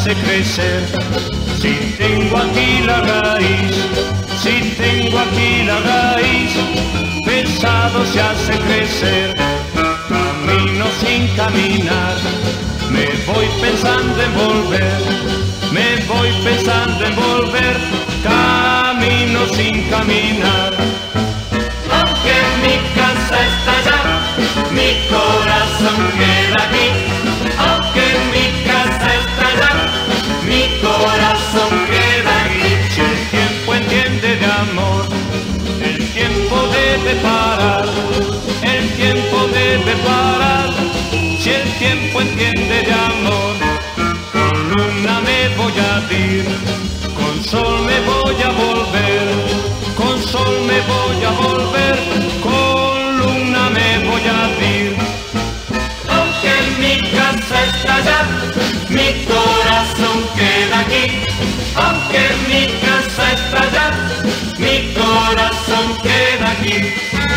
hace crecer. Si tengo aquí la raíz, si tengo aquí la raíz, pesado se hace crecer. Camino sin caminar, me voy pensando en volver, me voy pensando en volver, camino sin caminar. Aunque mi casa está allá, mi corazón queda aquí. Aunque mi casa está allá, mi corazón queda aquí. Si el tiempo entiende de amor, el tiempo debe parar, el tiempo debe parar. Si el tiempo entiende de amor, con luna me voy a ir, con sol me voy a volver, con sol me voy a volver, con luna me voy a ir. Aunque mi casa está allá, mi corazón queda aquí. Aunque mi casa está allá, mi corazón queda aquí.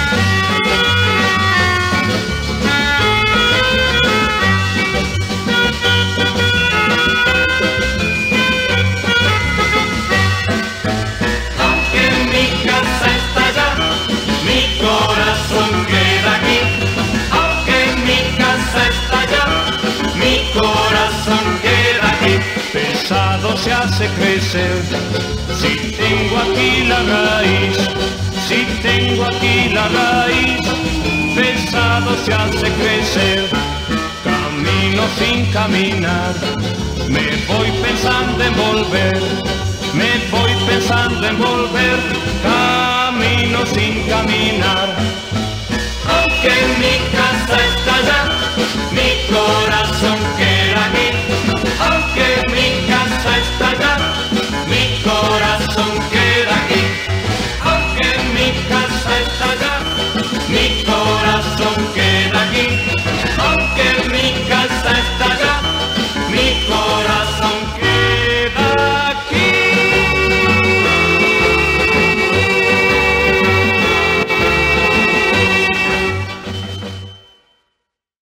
Aunque mi casa está allá, mi corazón queda aquí. Aunque mi casa está allá, mi corazón queda aquí. Pesado se hace crecer, si tengo aquí la raíz, si tengo aquí la raíz, pesado se hace crecer. Camino sin caminar, me voy pensando en volver, me voy pensando en volver, camino sin caminar. Aunque mi casa está allá, mi